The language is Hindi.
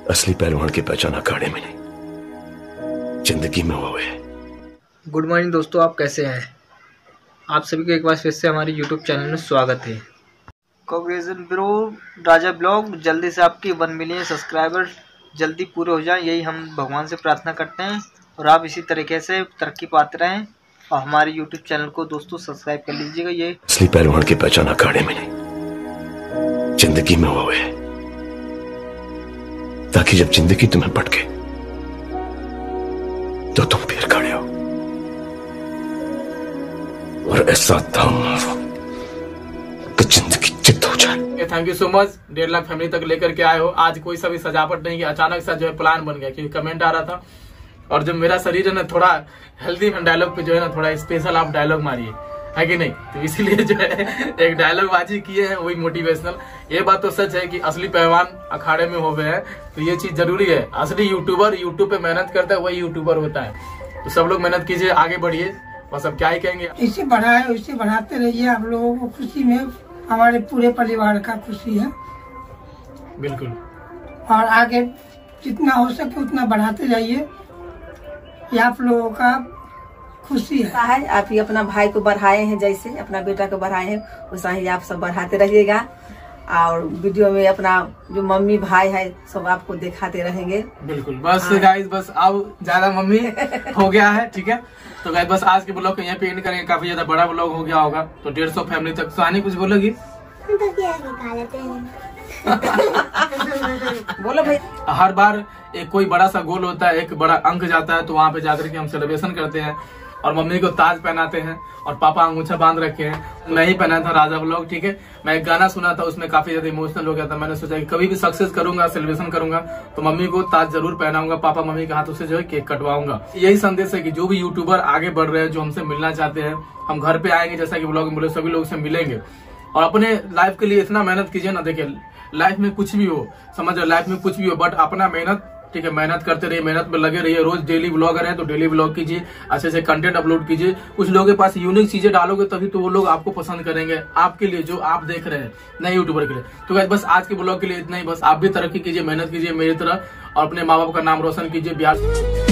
असली पहलवान की पहचान अखाड़े में नहीं, जिंदगी में हुए। गुड मॉर्निंग दोस्तों, आप कैसे हैं? आप सभी को एक बार फिर से हमारे यूट्यूब चैनल में स्वागत है। कॉन्ग्रेचुलेशन ब्रो राजा ब्लॉग, जल्दी से आपके 1 मिलियन सब्सक्राइबर जल्दी पूरे हो जाएं, यही हम भगवान से प्रार्थना करते हैं। और आप इसी तरीके से तरक्की पाते रहें और हमारे यूट्यूब चैनल को दोस्तों सब्सक्राइब कर लीजिएगा। ये असली पहलवान की पहचान अखाड़े में नहीं, जिंदगी में हुए, ताकि जब जिंदगी तुम्हें पटके तो तुम फिर खड़े हो और ऐसा दम मारो कि जिंदगी चित हो जाए। Thank you so much. 1.5 lakh family तक लेकर के आए हो। आज कोई सा भी सजावट नहीं है, अचानक सा जो है प्लान बन गया, क्योंकि कमेंट आ रहा था। और जो मेरा शरीर है ना, थोड़ा हेल्दी डायलॉग पे जो है ना, थोड़ा स्पेशल आप डायलॉग मारिए, है कि नहीं? तो इसीलिए जो है एक डायलॉग बाजी किए हैं, वही मोटिवेशनल। ये बात तो सच है कि असली पहलवान अखाड़े में हो गए हैं, तो ये चीज जरूरी है। असली यूट्यूबर यूट्यूब पे मेहनत करता है, वही यूट्यूबर होता है। तो सब लोग मेहनत कीजिए, आगे बढ़िए, बस अब क्या ही कहेंगे। इसे बढ़ाए, इसे बढ़ाते रहिए। आप लोगों को खुशी में हमारे पूरे परिवार का खुशी है। बिल्कुल। और आगे जितना हो सके उतना बढ़ाते जाइए, ये आप लोगों का खुशी है। आप ही अपना भाई को बढ़ाए हैं, जैसे अपना बेटा को बढ़ाए हैं, वैसा ही आप सब बढ़ाते रहिएगा। और वीडियो में अपना जो मम्मी भाई है सब आपको दिखाते रहेंगे। बिल्कुल। बस गाइस, बस अब ज्यादा मम्मी हो गया है, ठीक है? तो गाइस बस आज के ब्लॉग को यहाँ पे एंड करेंगे। काफी ज्यादा बड़ा ब्लॉग हो गया होगा, तो 150 फैमिली तक। सुहानी कुछ बोलोगी? बोलो भाई। हर बार एक कोई बड़ा सा गोल होता है, एक बड़ा अंक जाता है, तो वहाँ पे जाकर के हम सेलिब्रेशन करते हैं और मम्मी को ताज पहनाते हैं और पापा अंगूछा बांध रखे हैं। मैं ही पहना था राजा ब्लॉग, ठीक है? मैं एक गाना सुना था, उसमें काफी ज्यादा इमोशनल हो गया था। मैंने सोचा कि कभी भी सक्सेस करूंगा, सेलिब्रेशन करूंगा, तो मम्मी को ताज जरूर पहनाऊंगा, पापा मम्मी के हाथों से जो है केक कटवाऊंगा। यही संदेश है कि जो भी यूट्यूबर आगे बढ़ रहे हैं, जो हमसे मिलना चाहते हैं, हम घर पे आएंगे, जैसा कि ब्लॉग में बोले, सभी लोग से मिलेंगे। और अपने लाइफ के लिए इतना मेहनत कीजिए ना। देखिए, लाइफ में कुछ भी हो, समझ लो, लाइफ में कुछ भी हो, बट अपना मेहनत, ठीक है, मेहनत करते रहिए, मेहनत में लगे रहिए। रोज डेली ब्लॉगर है तो डेली ब्लॉग कीजिए, अच्छे से कंटेंट अपलोड कीजिए। कुछ लोगों के पास यूनिक चीजें डालोगे तभी तो वो लोग आपको पसंद करेंगे, आपके लिए जो आप देख रहे हैं, नए यूट्यूबर के लिए। तो गाइस बस आज के ब्लॉग के लिए इतना ही। बस आप भी तरक्की कीजिए, मेहनत कीजिए मेरी तरह, और अपने माँ बाप का नाम रोशन कीजिए। बिहार